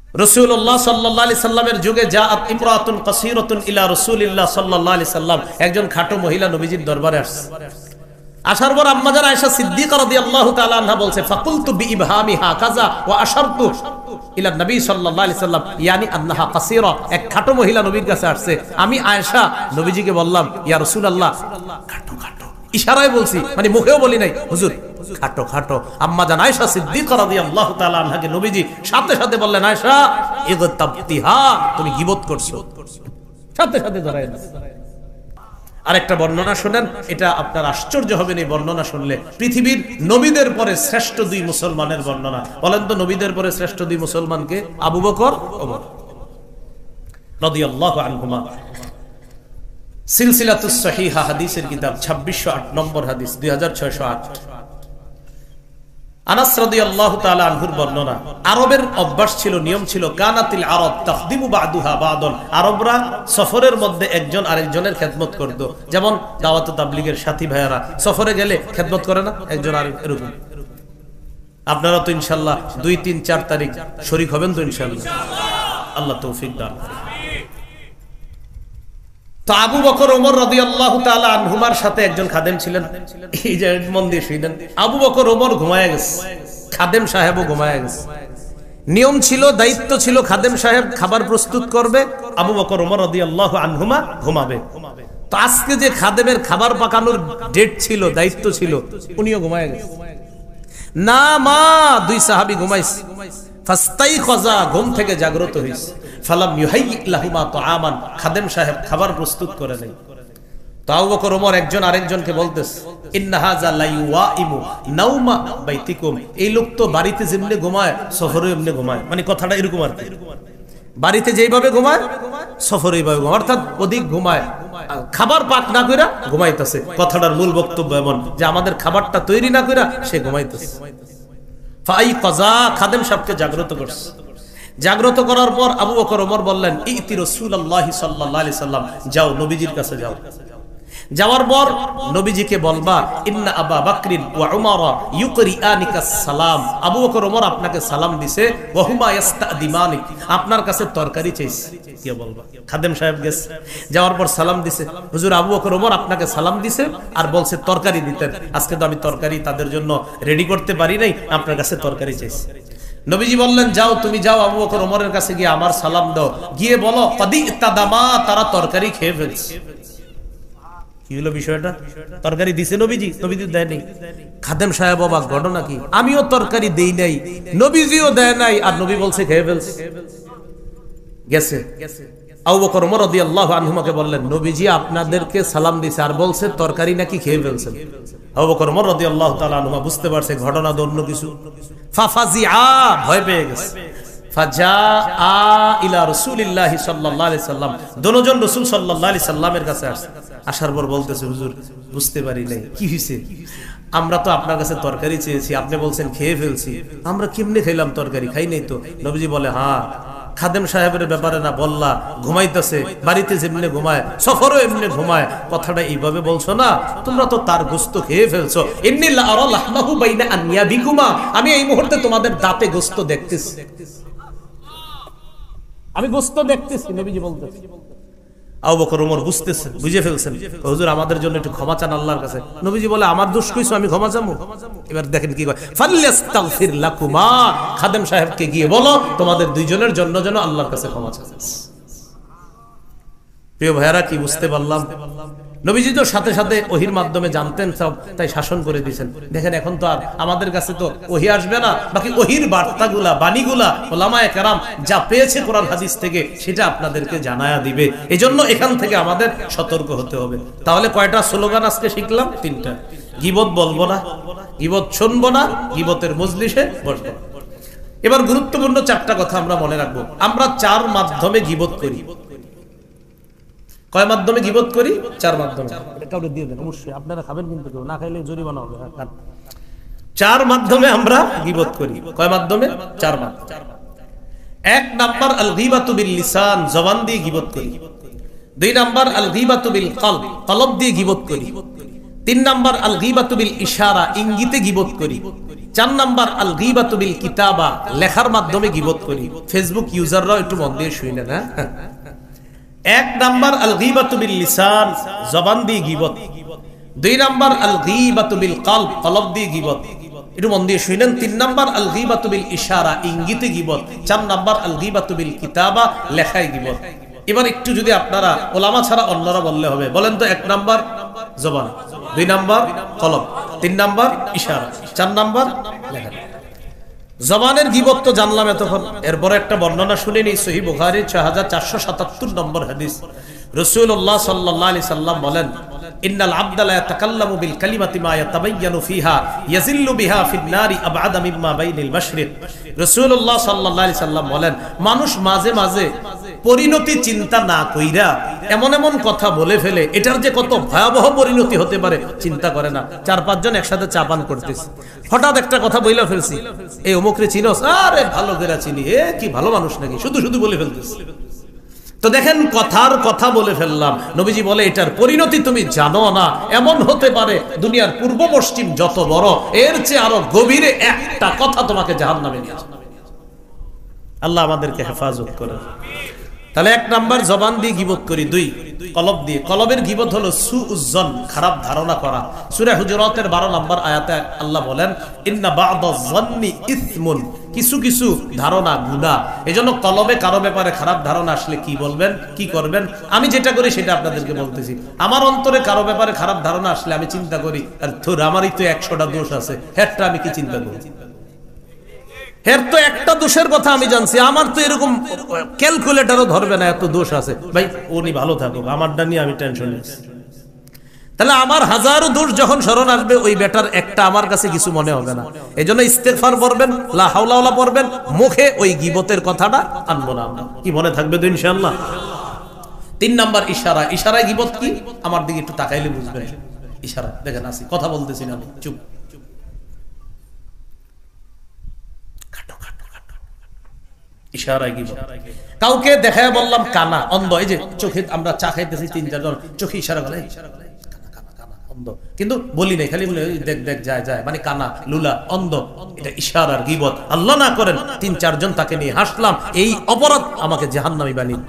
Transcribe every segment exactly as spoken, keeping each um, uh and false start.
রাসূলুল্লাহ সাল্লাল্লাহু আলাইহি সাল্লামের যুগে জাআত ইমরাতুন কাসীরাতুন ইলা রাসূলিল্লাহ সাল্লাল্লাহু আলাইহি সাল্লাম, একজন খাটো মহিলা নবীজির দরবারে আসছে। আসার পর আম্মা জান আয়েশা সিদ্দিকা রাদিয়াল্লাহু তাআলা আনহা বলছে, ফাকুলতু বিইবহামিহা কাযা ওয়া আশারতু ইলা নবী সাল্লাল্লাহু আলাইহি সাল্লাম ইয়ানি আন্নাহা কাসীরা। এক খাটো মহিলা নবীর কাছে আসছে, আমি আয়েশা নবীজিকে বললাম, ইয়া রাসূলুল্লাহ, খাটো খাটো, ইশারায় বলছি, মানে মুখেও বলি নাই, হুজুর খাটো খাটো। আম্মা জান আয়েশা সিদ্দিকা রাদিয়াল্লাহু তাআলা আনহাকে নবীজি সাথে সাথে বললেন, আয়েশা ইগতাবতিহা, তুমি গীবত করছো, সাথে সাথে ধরায় না। আরেকটা বর্ণনা শুনেন, এটা আপনার আশ্চর্য হবেন এই বর্ণনা শুনলে। পৃথিবীর নবীদের পরে শ্রেষ্ঠ দুই মুসলমানের বর্ণনা। বলেন তো নবীদের পরে শ্রেষ্ঠ দুই মুসলমানকে? আবু বকর, ওমর রাদিয়াল্লাহু আনহুমা। সিলসিলাতুস সহিহা হাদিসের কিতাব ছাব্বিশশো আট নম্বর হাদিস, দুই হাজার ছয়শো আট। আনাস রাদিয়াল্লাহু তাআলা আনহুর বর্ণনা, আরবের অভ্যাস ছিল, নিয়ম ছিল, কানাতিল আরব তাখদিমু বাদুহা বাদন, আরবরা সফরের মধ্যে একজন আরেকজনের খেদমত করত। যেমন দাওয়াত ও তাবলীগের সাথী ভাইয়ারা সফরে গেলে খেদমত করে না একজন আরেক, এরকম। আপনারা তো ইনশাআল্লাহ দুই তিন চার তারিখ শরীক হবেন তো ইনশাআল্লাহ, আল্লাহ তৌফিক দান। তো আবু বকর ওমর রাদিয়াল্লাহু তাআলা আনহুমার সাথে একজন খাদেম ছিলেন। এই যে মন দিয়ে শুনেন, আবু বকর ওমর ঘুমায় গেছে, খাদেম সাহেবও ঘুমায় গেছে। নিয়ম ছিল, দায়িত্ব ছিল, খাদেম সাহেব খাবার প্রস্তুত করবে, আবু বকর ওমর রাদিয়াল্লাহু আনহুমা ঘুমাবে। তো আজকে যে খাদেমের খাবার পাকানোর ডেট ছিল, দায়িত্ব ছিল, উনিও ঘুমায় গেছে। না মা, দুই সাহাবী ঘুমাইছে। ফাস্তাইখাযা, ঘুম থেকে জাগ্রত হইছে। ফালাম ইউহাইয়ি লাহুমা তাআমান, খাদেম সাহেব খাবার প্রস্তুত করে নাই। তো আবু বকর ওমর একজন আরেকজনকে বলতেছে, ইন্না হাযা লা ইউয়াইমু নাওমা বাইতিকুম, এই লোক তো বাড়িতে যেমনে ঘুমায় সফরে এমনি ঘুমায়, মানে কথাটা এরকম আর কি। বাড়িতে যেইভাবে ঘুমায় সফরে এইভাবে ঘুমায়, অর্থাৎ অধিক ঘুমায়, খাবার পাক না কইরা ঘুমাইতেছে। কথাটার মূল বক্তব্য এমন যে আমাদের খাবারটা তৈরি না কইরা সে ঘুমাইতেছে। ফাইকাযা, খাদেম সাহেবকে জাগ্রত করছে। জাগ্রত করার পর আবু বকর ওমর বললেন, ইতি রাসূলুল্লাহি সাল্লাল্লাহু আলাইহি সাল্লাম, যাও নবীজির কাছে যাও। যাওয়ার পর নবীজিকে বলবা, ইন্না আবা বকরিন ওয়া উমর ইউকরিআনিকাস সালাম, আবু বকর ওমর আপনাকে সালাম দিছে, ওয়া হুমা ইস্তাদিমানিক, আপনার কাছে তরকারি চাইছে। কি বলবা? খাদেম সাহেব গেছে, যাওয়ার পর সালাম দিছে, হুজুর আবু বকর ওমর আপনাকে সালাম দিছে আর বলছে তরকারি দিতেন, আজকে তো আমি তরকারি তাদের জন্য রেডি করতে পারি নাই, আপনার কাছে তরকারি চাইছে। নবীজি বললেন, যাও তুমি যাও আবু বকর ওমরের কাছে গিয়ে আমার সালাম দাও, গিয়ে বলো কদি ইতাদামা, তারা তরকারি খেয়ে ফেলছে। কি হলো বিষয়টা? তরকারি দিছে নবীজি, নবীজি দেয় নাই। খাদেম সাহেব অবাক, ঘটনা কি? আমিও তরকারি দেই নাই, নবীজিও দেয় নাই, আর নবী বলছে খেয়ে ফেলছে। গেছে আবু বকর ওমর রাদিয়াল্লাহু আনহুমাকে বললেন, নবীজি আপনাদেরকে সালাম দিছে আর বলছে তরকারি নাকি খেয়ে ফেলছেন। আবু বকর ওমর রাদিয়াল্লাহু তাআলা আনহুমা বুঝতে পারছে ঘটনা তো অন্য কিছু। ফাফাজিআ, ভয় পেয়ে গেছে। ফাজাআ ইলা রাসূলিল্লাহি সাল্লাল্লাহু আলাইহি সাল্লাম, দুজন রাসূল সাল্লাল্লাহু আলাইহি সাল্লামের কাছে আসছে। আসার পর বলতেছে, হুজুর বুঝতে পারি নাই কি হইছে, আমরা তো আপনার কাছে তরকারি চেয়েছি, আপনি বলছেন খেয়ে ফেলছি, আমরা কেমনে খেলাম তরকারি? খাই নাই তো। নবীজি বলে, হ্যাঁ খাদেম সাহেবের ব্যাপারে না বললা, ঘুমাইতেছে, বাড়িতে যেমনি ঘুমায় সফরও এমনি ঘুমায়, কথাটা এইভাবে বলছো না, তোমরা তো তার গোশত খেয়ে ফেলছো। ইন্নী লা আরা লাহমাহু বাইনা আনয়াবিকুমা, আমি এই মুহূর্তে তোমাদের দাঁতে গোশত দেখতেছি, আমি গোশত দেখতেছি, নবীজি বলতেছে। আবু বকর ওমর বুঝতেছেন, বুঝে ফেলছেন, হুজুর আমাদের জন্য একটু ক্ষমা চান আল্লাহর কাছে। নবীজি বলে, আমার দোষ কইছো, আমি ক্ষমা চাবো? এবার দেখেন কি কয়, ফাল্যাস্তাগফির লাকুমা, খাদেম সাহেবকে গিয়ে বলো তোমাদের দুইজনের জন্য যেন আল্লাহর কাছে ক্ষমা চান। প্রিয় ভাইয়ারা, কি বুঝতে পারলাম? নবীজি তো সাথে সাথে ওহির মাধ্যমে জানতেন সব, তাই শাসন করে দিয়েছেন। দেখেন এখন তো আর আমাদের কাছে তো ওহি আসবে না, বাকি ওহির বার্তাগুলা, বাণীগুলা ওলামায়ে কেরাম যা পেয়েছে কোরআন হাদিস থেকে সেটা আপনাদেরকে জানায়া দিবে। এজন্য এখান থেকে আমাদের সতর্ক হতে হবে। তাহলে কয়টা স্লোগান আজকে শিখলাম? তিনটা। গীবত বলবো না, গীবত শুনবো না, গীবতের মজলিসে বসবো। এবার গুরুত্বপূর্ণ চারটা কথা আমরা মনে রাখবো। আমরা চার মাধ্যমে গীবত করি। কয় মাধ্যমে গীবত করি? চার মাধ্যমে। কাউকে দিয়ে দেন অবশ্যই, আপনারা খাবেন কিন্তু, কেউ না খাইলে জরিমানা হবে। চার মাধ্যমে আমরা গীবত করি। কয় মাধ্যমে? চার মাধ্যমে। এক নাম্বার আল গীবাতু বিল লিসান, জবান দিয়ে গীবত করি। দুই নাম্বার আল গীবাতু বিল কলব, কলব দিয়ে গীবত করি। তিন নাম্বার আল গীবাতু বিল ইশারা, ইঙ্গিতে গীবত করি। চার নাম্বার আল গীবাতু বিল কিতাবা, লেখার মাধ্যমে গীবত করি। ফেসবুক ইউজাররা একটু মন দিয়ে শুনে না। এক নাম্বার আল গীবাতু বিল লিসান, জবান দিয়ে গীবত। দুই নাম্বার আল গীবাতু বিল কলব, কলব দিয়ে গীবত, একটু মন দিয়ে শুনেন। তিন নাম্বার আল গীবাতু বিল ইশারা, ইঙ্গিতে গীবত। চার নাম্বার আল গীবাতু বিল কিতাবা, লেখায় গীবত। এবার একটু যদি আপনারা ওলামা ছাড়া অন্যরা বললে হবে, বলেন তো। এক নাম্বার জবান, দুই নাম্বার কলব, তিন নাম্বার ইশারা, চার নাম্বার লেখা। জবানের গীবত তো জানলাম এতক্ষণ। এরপরে একটা বর্ণনা শুনে নিই, সহিহ বুখারী ছয় হাজার চারশো সাতাত্তর নম্বর হাদিস। রাসূলুল্লাহ সাল্লাল্লাহু আলাইহি সাল্লাম বলেন, ইন্নাল আবদা লা ইয়াতাকাল্লামু বিল কালিমাতি মা ইয়াতাবায়্যানু ফিহা ইয়াজিল্লু বিহা ফিন নারি আবআদা মিম্মা বাইনাল মাশরিক। রাসূলুল্লাহ সাল্লাল্লাহু আলাইহি সাল্লাম বলেন, মানুষ মাঝে মাঝে পরিণতি চিন্তা না কইরা এমন এমন কথা বলে ফেলে, এটার যে কত ভয়াবহ পরিণতি হতে পারে চিন্তা করে না। চার পাঁচজন একসাথে চা পান করতেছে, হঠাৎ একটা কথা বইলা ফেলছি, এই অমুকরে চিনোস? আরে ভালো করে চিনি, এ কি ভালো মানুষ নাকি, শুধু শুধু বলে ফেলতেছে। তো দেখেন, কথার কথা বলে ফেললাম। নবীজি বলে, এটার পরিণতি তুমি জানো না। এমন হতে পারে দুনিয়ার পূর্ব পশ্চিম যত বড়, এর চেয়ে আরো গভীরে একটা কথা তোমাকে জাহান্নামে নিয়ে যাবে। আল্লাহ আমাদেরকে হেফাজত করে। তাহলে এক নাম্বার জবান দিয়ে গীবত করি। দুই, কলব দিয়ে। কলবের গীবত হলো সুউজ্জন, খারাপ ধারণা করা। সূরা হুজুরাতের বারো নম্বর আয়াতে আল্লাহ বলেন, ইন্না বা'দাজ যান্নি ইসমুন, কিছু কিছু ধারণা গুনাহ। এজন্য কলবে কারো ব্যাপারে খারাপ ধারণা আসলে কি বলবেন, কি করবেন? আমি যেটা করি সেটা আপনাদেরকে বলতেছি। আমার অন্তরে কারো ব্যাপারে খারাপ ধারণা আসলে আমি চিন্তা করি, আর তোর আমারই তো একশোটা দোষ আছে, হ্যাঁ আমি কি চিন্তা করি? এর তো একটা দোষের কথা আমি জানছি, আমার তো এরকম ক্যালকুলেটরও ধরবে না, এত দোষ আছে। ভাই উনি ভালো থাকুক, আমারটা নিয়ে আমি টেনশন নিচ্ছি। তাহলে আমার হাজারো দোষ যখন স্মরণ আসবে, ওই বেটার একটা আমার কাছে কিছু মনে হবে না। এই জন্য ইস্তেগফার পড়বেন, লা হাওলা ওয়ালা পড়বেন, মুখে ওই গীবতের কথাটা আনবো না আমরা। কি মনে থাকবে তো ইনশাআল্লাহ। তিন নাম্বার ইশারা। ইশারায় গীবত কি? আমার দিকে একটু তাকাইলে বুঝবেন। ইশারা দেখেন, আসি কথা বলতেছি না আমি, চুপ। ইশারায় গীবত। কাউকে দেখায় বললাম কানা, অন্ধ। এই যে চোখে আমরা চা খাইতেছি, তিন চারজন চোখে ইশারা করে, অন্ধ, কিন্তু বলি নাই, খালি বলে দেখ দেখ যায় যায়, মানে কানা, লুলা, অন্ধ। এটা ইশারার গীবত। আল্লাহ না করেন তিন চারজন তাকে নিয়ে হাসলাম, এই অপরাধ আমাকে জাহান্নামী বানিয়ে।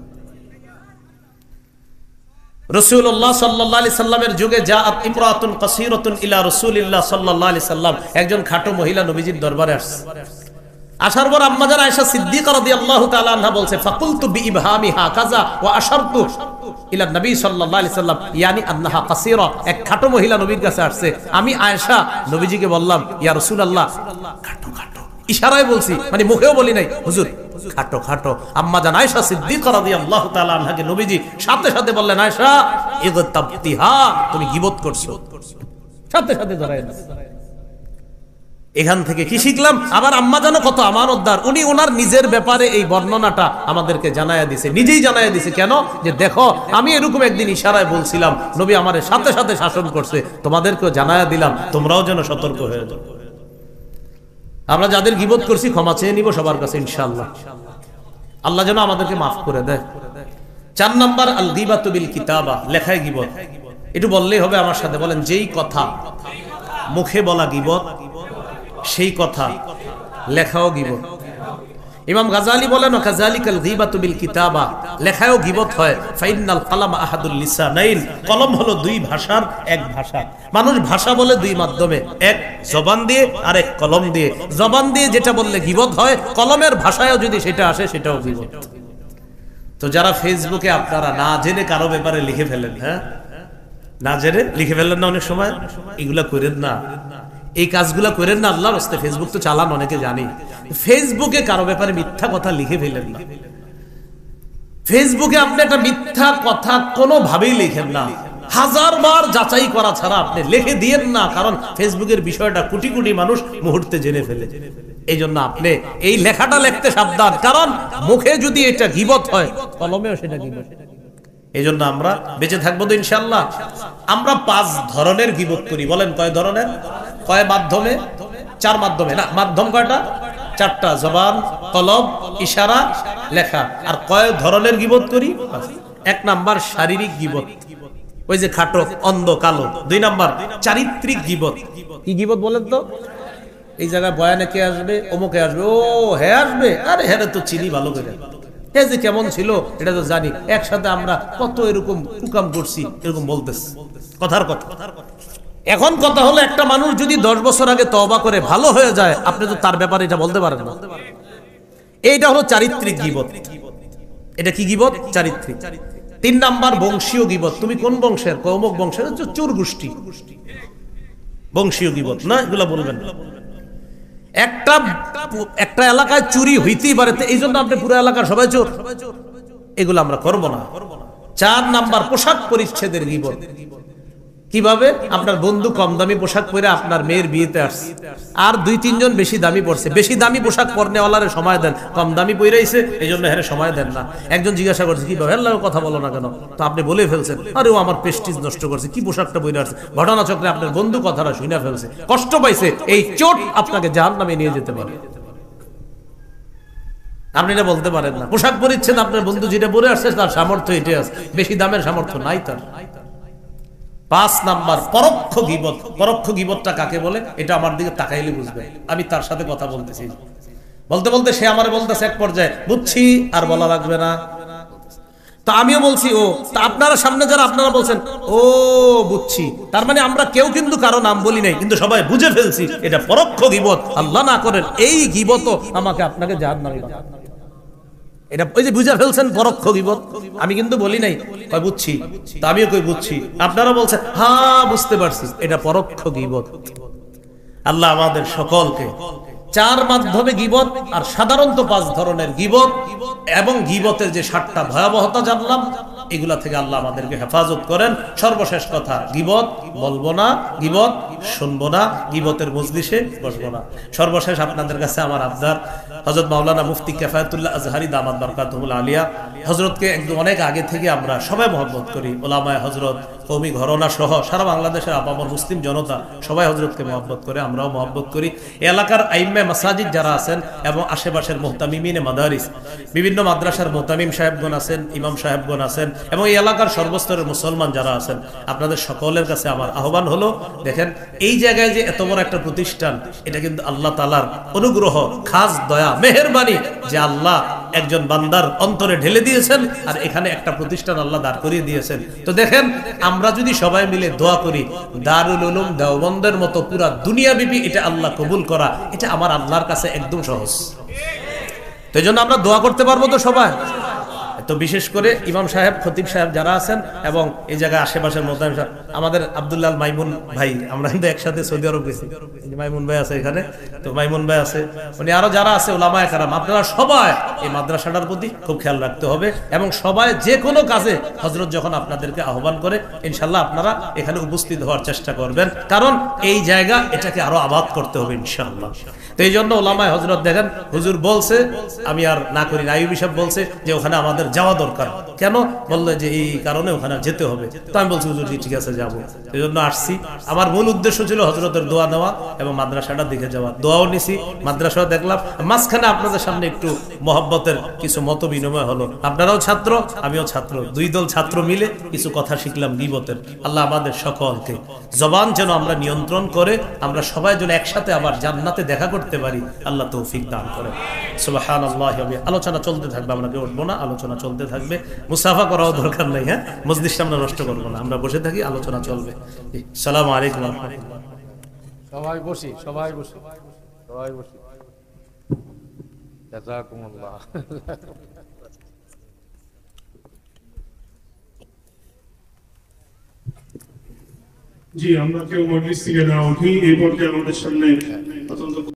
রাসূলুল্লাহ সাল্লাল্লাহু আলাইহি সাল্লামের যুগে জাআত ইমরাতুন কাসীরাতুন ইলা রাসূলিল্লাহ সাল্লাল্লাহু আলাইহি সাল্লাম, একজন খাটো মহিলা নবীজির দরবারে আসছে। আসার পর আম্মা জান আয়েশা সিদ্দিকা রাদিয়াল্লাহু তাআলা আনহা বলছে, ফাকুলতু বিইবহামিহা কাযা ওয়া আশারতু ইলা নবী সাল্লাল্লাহু আলাইহি সাল্লাম ইয়ানি আন্নাহা কাসীরা। এক খাটো মহিলা নবীর কাছে আসছে, আমি আয়েশা নবীজিকে বললাম, ইয়া রাসূলুল্লাহ খাটো খাটো, ইশারায় বলছি, মানে মুখেও বলি নাই, হুজুর খাটো খাটো। আম্মা জান আয়েশা সিদ্দিকা রাদিয়াল্লাহু তাআলা আনহাকে নবীজি সাথে সাথে বললেন, আয়েশা ইগতাবতিহা, তুমি গীবত করছো। সাথে সাথে ধরায় না। এখান থেকে কি শিখলাম? আবার আম্মা জানো কত আমানতদার, উনি ওনার নিজের ব্যাপারে এই বর্ণনাটা আমাদেরকে জানায়া দিছে, নিজেই জানায়া দিছে। কেন? যে দেখো, আমি এরকম একদিন ইশারায় বলছিলাম, নবী আমারে সাথে সাথে শাসন করছে, তোমাদেরকেও জানায়া দিলাম, তোমরাও যেন সতর্ক হয়ে যাও। আমরা যাদের গীবত করছি ক্ষমা চেয়ে নিব সবার কাছে ইনশাআল্লাহ। আল্লাহ যেন আমাদেরকে মাফ করে দেয়। চার নাম্বার আল গীবাতু বিল কিতাবা, লেখায় গীবত। একটু বললেই হবে আমার সাথে, বলেন, যেই কথা মুখে বলা গীবত, সেই কথা লেখাও গীবত। ইমাম গাজালি বলেন, কাযালিকাল গীবাতু বিল কিতাবা, লেখায়ও গীবত হয়। ফাইনাল কালাম আহাদুল লিসানাইন, কলম হলো দুই ভাষার এক ভাষা। মানুষ ভাষা বলে দুই মাধ্যমে, এক জবান দিয়ে আর এক কলম দিয়ে। জবান দিয়ে যেটা বললে গীবত হয়, কলমের ভাষায়ও যদি সেটা আসে সেটাও গীবত। তো যারা ফেসবুকে আপনারা না জেনে কারো ব্যাপারে লিখে ফেলেন, হ্যাঁ না জেনে লিখে ফেলেন না, অনেক সময় এগুলা করেন না, এই কাজগুলা করেন না আল্লাহর রাস্তায়। ফেসবুক তো চালান অনেকে জানি, ফেসবুকে কারো ব্যাপারে মিথ্যা কথা লিখে ফেলেন না। ফেসবুকে আপনি একটা মিথ্যা কথা কোনোভাবেই লিখেন না, হাজার বার যাচাই করা ছাড়া আপনি লিখে দিয়েন না, কারণ ফেসবুকের বিষয়টা কোটি কোটি মানুষ মুহূর্তে জেনে ফেলে। এই জন্য আপনি এই লেখাটা লিখতে সাবধান, কারণ মুখে যদি এটা গীবত হয়, কলমেও সেটা গীবত। এই জন্য আমরা বেঁচে থাকবো তো ইনশাআল্লাহ। আমরা পাঁচ ধরনের গীবত করি, বলেন কয় ধরনের? কয় মাধ্যমে? চার মাধ্যমে। না, মাধ্যম কয়টা? চারটা, জবান, কলব, ইশারা, লেখা। আর কয় ধরনের গীবত করি? এক নাম্বার শারীরিক গীবত, ওই যে খাটো, অন্ধ, কালো। দুই নাম্বার চারিত্রিক গীবত। কি গীবত বলেন তো? এই জায়গায় বয়ানে কে আসবে, অমুকে আসবে, ও হ্যাঁ আসবে, আরে হ্যাঁ তো চিনি ভালো করে, হে যে কেমন ছিল এটা তো জানি, একসাথে আমরা কত এরকম কুকাম করছি, এরকম বলতেছি কথার কথা। এখন কথা হলো, একটা মানুষ যদি দশ বছর আগে তওবা করে ভালো হয়ে যায়, আপনি তো তার ব্যাপারে এটা বলতে পারেন না। এইটা হলো চারিত্রিক গীবত। এটা কি গীবত? চারিত্রিক। তিন নাম্বার বংশীয় গীবত। তুমি কোন বংশের? অমুক বংশের, চোর গোষ্ঠী, বংশীয় গীবত না, এগুলা বলবেন না। একটা একটা এলাকায় চুরি হইতেই পারে, এই জন্য আপনি পুরো এলাকার সবাই চোর, এগুলো আমরা করব না। চার নাম্বার পোশাক পরিচ্ছেদের গীবত। কিভাবে? আপনার বন্ধু কম দামি পোশাক পরে আপনার মেয়ের বিয়েতে আসছে, আর দুই তিনজন বেশি দামি পড়ছে, বেশি দামি পোশাক পরনেওয়ালারে সময় দেন, কম দামি পইরাইছে এই জন্য হ্যাঁ সময় দেন না। একজন জিজ্ঞাসা করছে কিভাবে, আল্লাহ কথা বলো না কেন, তো আপনি বলে ফেলছেন, আরে ও আমার প্রেস্টিজ নষ্ট করছে, কি পোশাকটা পরে আসছে। ঘটনাচক্রে আপনার বন্ধু কথাটা শুনে ফেলছে, কষ্ট পাইছে, এই চোট আপনাকে জাহান্নামে নিয়ে যেতে পারে। আপনি এটা বলতে পারেন না। পোশাক পরিচ্ছেদ আপনার বন্ধু যেটা পরে আসছে তার সামর্থ্য এটা আছে, বেশি দামের সামর্থ্য নাই তার। পাঁচ নাম্বার পরোক্ষ গীবত। পরোক্ষ গীবতটা কাকে বলে? এটা আমার দিকে তাকাইলে বুঝবে, আমি তার সাথে কথা বলতেছি, বলতে বলতে সে আমারে বলতেছে এক পর্যায়ে, বুঝছি আর বলা লাগবে না। তা আমিও বলছি ও, তা আপনারা সামনে যারা আপনারা বলছেন ও বুঝছি, তার মানে আমরা কেউ কিন্তু কারো নাম বলি নাই, কিন্তু সবাই বুঝে ফেলছি এটা পরোক্ষ গীবত। আল্লাহ না করেন এই গীবত আমাকে আপনাকে জাহান্নামে পাঠাবে। এটা ওই যে বুঝে ফেলছেন পরোক্ষ গীবত, আমি কিন্তু বলি নাই, কই বুঝছি, তা আমিও কই বুঝছি, আপনারা বলছেন হ্যাঁ বুঝতে পারছি, এটা পরোক্ষ গীবত। আল্লাহ আমাদের সকলকে চার মাধ্যমে গীবত আর সাধারণত পাঁচ ধরনের গীবত এবং গীবতের যে সাতটা ভয়াবহতা জানলাম, এগুলা থেকে আল্লাহ আমাদেরকে হেফাজত করেন। সর্বশেষ কথা, গীবত বলবো না, গীবত শুনবো না, গীবতের মজলিসে বসবো না। সর্বশেষ আপনাদের কাছে আমার আবদার, হযরত মাওলানা মুফতি কিফায়াতুল্লাহ আজহারী দামাত বারকাতুহুল আলিয়া হযরতকে একদম অনেক আগে থেকে আমরা সবাই মহব্বত করি। ওলামায়ে হযরত, কওমি ঘরানা সহ সারা বাংলাদেশের আপামর মুসলিম জনতা সবাই হযরতকে মহব্বত করে, আমরাও মহব্বত করি। এলাকার আইম্মে মাসাজিদ যারা আছেন এবং আশেপাশের মুহতামিমিনে মাদারিস, বিভিন্ন মাদ্রাসার মুহতামিম সাহেবগণ আছেন, ইমাম সাহেবগণ আছেন এবং এই এলাকার সর্বস্তরের মুসলমান যারা আছেন, আপনাদের সকলের কাছে আমার আহ্বান হলো, দেখেন এই জায়গায় যে এত বড় একটা প্রতিষ্ঠান, এটা কিন্তু আল্লাহ তাআলার অনুগ্রহ, খাস দয়া, মেহেরবানি, যে আল্লাহ একজন বান্দার অন্তরে ঢেলে দিয়েছেন আর এখানে একটা প্রতিষ্ঠান আল্লাহ দাঁড় করিয়ে দিয়েছেন। তো দেখেন আমরা যদি সবাই মিলে দোয়া করি, দারুল উলুম দেওবন্দের মতো পুরা দুনিয়াব্যাপী এটা আল্লাহ কবুল করা, এটা আমার আল্লাহর কাছে একদম সহজ। তো এই জন্য আমরা দোয়া করতে পারবো তো সবাই। তো বিশেষ করে ইমাম সাহেব, খতিব সাহেব যারা আছেন এবং এই জায়গায় আশেপাশের মোতায়েম সাহেব, আমাদের আব্দুল্লাহ মাইমুন ভাই, আমরা কিন্তু একসাথে সৌদি আরব গেছি, মাইমুন ভাই আছে এখানে, তো মাইমুন ভাই আছে, মানে আরো যারা আছে ওলামায়ে কেরাম, আপনারা সবাই এই মাদ্রাসাটার প্রতি খুব খেয়াল রাখতে হবে এবং সবাই যে কোনো কাজে হযরত যখন আপনাদেরকে আহ্বান করে ইনশাআল্লাহ আপনারা এখানে উপস্থিত হওয়ার চেষ্টা করবেন, কারণ এই জায়গা এটাকে আরো আবাদ করতে হবে ইনশাআল্লাহ। তো এই জন্য ওলামায়ে হযরত দেখেন হুজুর বলছে, আমি আর না করি না, আইয়ুবী সাহেব বলছে যে ওখানে আমাদের যাওয়া দরকার, কেন বললে যে এই কারণে ওখানে যেতে হবে, তো আমি বলছি হুজুর ঠিক আছে যাবো, এই জন্য আসছি। আমার মূল উদ্দেশ্য ছিল হযরতের দোয়া নেওয়া এবং মাদ্রাসাটা দেখে যাওয়া, দোয়াও নিছি, মাদ্রাসাও দেখলাম, মাঝখানে আপনাদের সামনে একটু মহব্বতের কিছু মত বিনিময় হলো, আপনারাও ছাত্র আমিও ছাত্র, দুই দল ছাত্র মিলে কিছু কথা শিখলাম গীবতের। আল্লাহ আমাদের সকলকে জবান যেন আমরা নিয়ন্ত্রণ করে আমরা সবাই যেন একসাথে আবার জান্নাতে দেখা করতে পারি, আল্লাহ তৌফিক দান করেন। সুবহানাল্লাহ। আলোচনা চলতে থাকবে, আমরা কেউ উঠবো না, আলোচনা চলতে থাকবে, মুসাফা করাও দরকার নাই, হ্যাঁ মজলিসটা আমরা নষ্ট করবো না, আমরা বসে থাকি, আলোচনা চলবে। আসসালামু আলাইকুম। সবাই বসি, সবাই বসি, সবাই বসি। জাযাকুমুল্লাহ। জি, আমরা কেউ মজলিস থেকে না উঠি, এই পর্যায়ে আমাদের সামনে অত্যন্ত